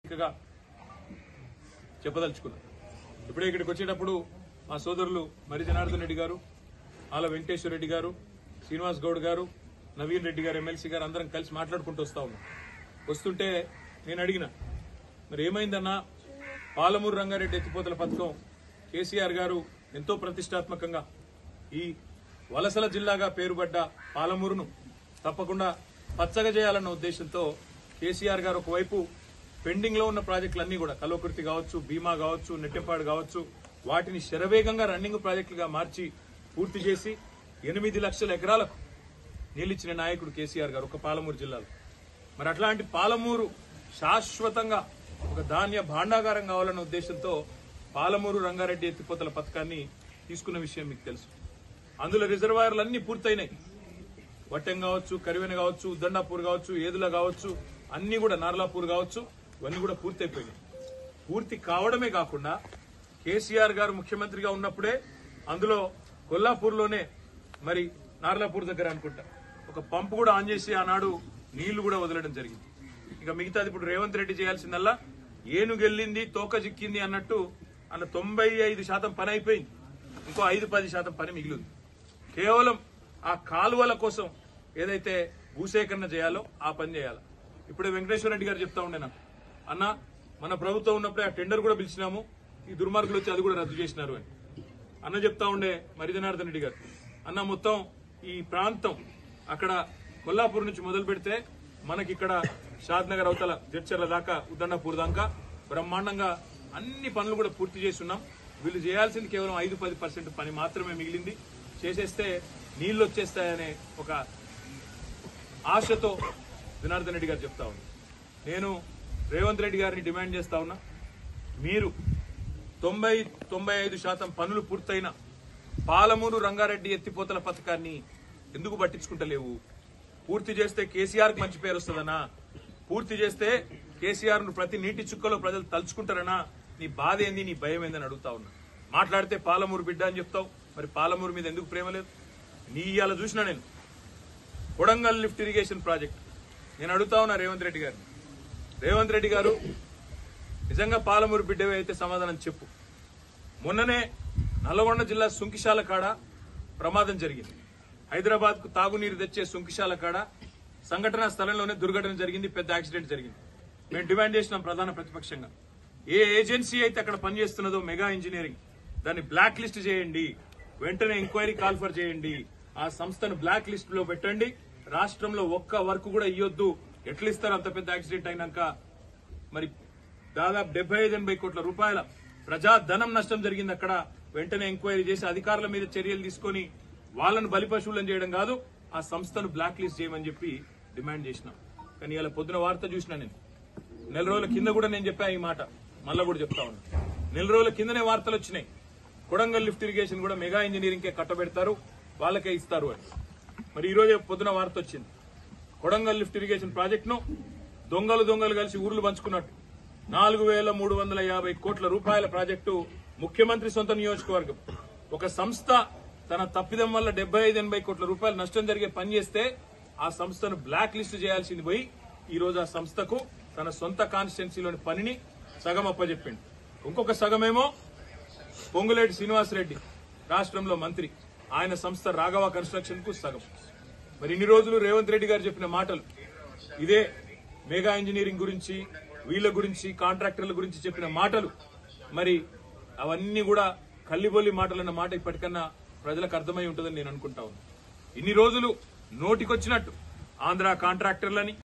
చెప్పదలుచుకున్నాం. ఇప్పుడే ఇక్కడికి వచ్చేటప్పుడు మా సోదరులు మరి జనార్దన్ రెడ్డి గారు, ఆల వెంకటేశ్వర రెడ్డి గారు, శ్రీనివాస్ గౌడ్ గారు, నవీన్ రెడ్డి గారు, ఎమ్మెల్సీ గారు అందరం కలిసి మాట్లాడుకుంటూ వస్తా ఉన్నాం. వస్తుంటే నేను అడిగిన, మరి ఏమైందన్నా, పాలమూరు రంగారెడ్డి ఎత్తిపోతల పథకం కేసీఆర్ గారు ఎంతో ప్రతిష్టాత్మకంగా ఈ వలసల జిల్లాగా పేరుపడ్డ పాలమూరును తప్పకుండా పచ్చగా చేయాలన్న ఉద్దేశంతో కేసీఆర్ గారు ఒకవైపు పెండింగ్ లో ఉన్న ప్రాజెక్టులన్నీ కూడా కల్వకుర్తి కావచ్చు, భీమా కావచ్చు, నెట్టెపాడు కావచ్చు, వాటిని శరవేగంగా రన్నింగ్ ప్రాజెక్టులుగా మార్చి పూర్తి చేసి 8 లక్షల ఎకరాలకు నీళ్లిచ్చిన నాయకుడు కేసీఆర్ గారు ఒక పాలమూరు జిల్లాలో. మరి అట్లాంటి పాలమూరు శాశ్వతంగా ఒక ధాన్య భాండాగారం కావాలన్న ఉద్దేశంతో పాలమూరు రంగారెడ్డి ఎత్తిపోతల పథకాన్ని తీసుకున్న విషయం మీకు తెలుసు. అందులో రిజర్వాయర్లన్నీ పూర్తయినాయి. వట్టెం కావచ్చు, కరివెన కావచ్చు, ఉద్దండాపూర్ కావచ్చు, ఏదుల కావచ్చు, అన్ని కూడా నార్లాపూర్ కావచ్చు, ఇవన్నీ కూడా పూర్తయిపోయినాయి. పూర్తి కావడమే కాకుండా కేసీఆర్ గారు ముఖ్యమంత్రిగా ఉన్నప్పుడే అందులో కొల్లాపూర్లోనే మరి నార్లాపూర్ దగ్గర అనుకుంటా ఒక పంపు కూడా ఆన్ చేసి ఆనాడు నీళ్లు కూడా వదలడం జరిగింది. ఇక మిగతాది ఇప్పుడు రేవంత్ రెడ్డి చేయాల్సిందల్లా ఏనుగెళ్లింది తోక చిక్కింది అన్నట్టు అన్న 95% పని అయిపోయింది. ఇంకో 5-10% పని మిగిలింది. కేవలం ఆ కాలువల కోసం ఏదైతే భూసేకరణ చేయాలో ఆ పని చేయాలి. ఇప్పుడే వెంకటేశ్వర రెడ్డి గారు చెప్తా ఉండే నాకు, అన్న మన ప్రభుత్వం ఉన్నప్పుడే ఆ టెండర్ కూడా పిలిచినాము, ఈ దుర్మార్గులు వచ్చి అది కూడా రద్దు చేసినారు అని అన్న చెప్తా ఉండే మరి జనార్దన్ రెడ్డి గారు. అన్న మొత్తం ఈ ప్రాంతం అక్కడ కొల్లాపూర్ నుంచి మొదలు పెడితే మనకి ఇక్కడ షాద్ నగర్ అవతల జడ్చర్ల దాకా ఉద్దండపూర్ దాకా బ్రహ్మాండంగా అన్ని పనులు కూడా పూర్తి చేస్తున్నాం. వీళ్ళు చేయాల్సింది కేవలం 5-10% పని మాత్రమే మిగిలింది. చేసేస్తే నీళ్లు వచ్చేస్తాయనే ఒక ఆశతో జనార్దన్ రెడ్డి గారు చెప్తా ఉన్నా. నేను రేవంత్ రెడ్డి గారిని డిమాండ్ చేస్తా ఉన్నా, మీరు 90-95% పనులు పూర్తయిన పాలమూరు రంగారెడ్డి ఎత్తిపోతల పథకాన్ని ఎందుకు పట్టించుకుంటలేవు? పూర్తి చేస్తే కేసీఆర్ కు మంచి పేరు వస్తుందనా? పూర్తి చేస్తే కేసీఆర్ ను ప్రతి నీటి చుక్కలో ప్రజలు తలుచుకుంటారనా? నీ బాధ ఏంది, నీ భయం ఏందని అడుగుతా ఉన్నా. మాట్లాడితే పాలమూరు బిడ్డ అని చెప్తావు, మరి పాలమూరు మీద ఎందుకు ప్రేమ లేదు? నీ ఇవాళ చూసినా నేను కొడంగల్ లిఫ్ట్ ఇరిగేషన్ ప్రాజెక్ట్ నేను అడుగుతా ఉన్నా రేవంత్ రెడ్డి గారిని. రేవంత్ రెడ్డి గారు నిజంగా పాలమూరు బిడ్డవే అయితే సమాధానం చెప్పు. మొన్ననే నల్గొండ జిల్లా సుంకిశాల కాడ ప్రమాదం జరిగింది. హైదరాబాద్ కు తాగునీరు తెచ్చే సుంకిశాల కాడ సంఘటనా స్థలంలోనే దుర్ఘటన జరిగింది, పెద్ద యాక్సిడెంట్ జరిగింది. మేము డిమాండ్ చేసినాం ప్రధాన ప్రతిపక్షంగా, ఏ ఏజెన్సీ అయితే అక్కడ పనిచేస్తున్నదో మెగా ఇంజనీరింగ్, దాన్ని బ్లాక్ లిస్ట్ చేయండి, వెంటనే ఎంక్వైరీ కాల్ఫర్ చేయండి, ఆ సంస్థను బ్లాక్ లిస్ట్ లో పెట్టండి. రాష్ట్రంలో ఒక్క వర్క్ కూడా ఇవ్వద్దు. ఎట్లా ఇస్తారు అంత పెద్ద యాక్సిడెంట్ అయినాక? మరి దాదాపు 75-80 కోట్ల రూపాయల ప్రజాధనం నష్టం జరిగింది అక్కడ. వెంటనే ఎంక్వైరీ చేసి అధికారుల మీద చర్యలు తీసుకుని వాళ్ళను బలిపశువులను చేయడం కాదు, ఆ సంస్థను బ్లాక్ లిస్ట్ చేయమని చెప్పి డిమాండ్ చేసినాం. కానీ ఇలా పొద్దున వార్త చూసినా నేను, నెల రోజుల కింద కూడా నేను చెప్పా ఈ మాట, మళ్ళా కూడా చెప్తా ఉన్నా. నెల రోజుల కిందనే వార్తలు వచ్చినాయి, కొడంగల్ లిఫ్ట్ ఇరిగేషన్ కూడా మెగా ఇంజనీరింగ్ కే కట్టబెడతారు, వాళ్ళకే ఇస్తారు అని. మరి ఈ రోజే పొద్దున వార్త వచ్చింది, కొడంగల్ లిఫ్ట్ ఇరిగేషన్ ప్రాజెక్ట్ ను దొంగలు కలిసి ఊర్లు పంచుకున్నట్టు 4350 కోట్ల రూపాయల ప్రాజెక్టు ముఖ్యమంత్రి సొంత నియోజకవర్గం. ఒక సంస్థ తన తప్పిదం వల్ల 75-80 కోట్ల రూపాయలు నష్టం జరిగే పని చేస్తే ఆ సంస్థను బ్లాక్ లిస్ట్ చేయాల్సింది పోయి ఈ రోజు ఆ సంస్థకు తన సొంత కాన్స్టిట్యున్సీలోని పనిని సగం అప్పచెప్పింది. ఇంకొక సగమేమో పొంగులేటి శ్రీనివాసరెడ్డి రాష్ట్రంలో మంత్రి, ఆయన సంస్థ రాఘవ కన్స్ట్రక్షన్ కు సగం. మరి ఇన్ని రోజులు రేవంత్ రెడ్డి గారు చెప్పిన మాటలు ఇదే, మెగా ఇంజనీరింగ్ గురించి, వీళ్ళ గురించి, కాంట్రాక్టర్ల గురించి చెప్పిన మాటలు, మరి అవన్నీ కూడా కల్లిబొల్లి మాటలన్న మాట ఇప్పటికన్నా ప్రజలకు అర్థమై ఉంటుందని నేను అనుకుంటా ఉన్నాను. ఇన్ని రోజులు నోటికొచ్చినట్టు ఆంధ్ర కాంట్రాక్టర్లని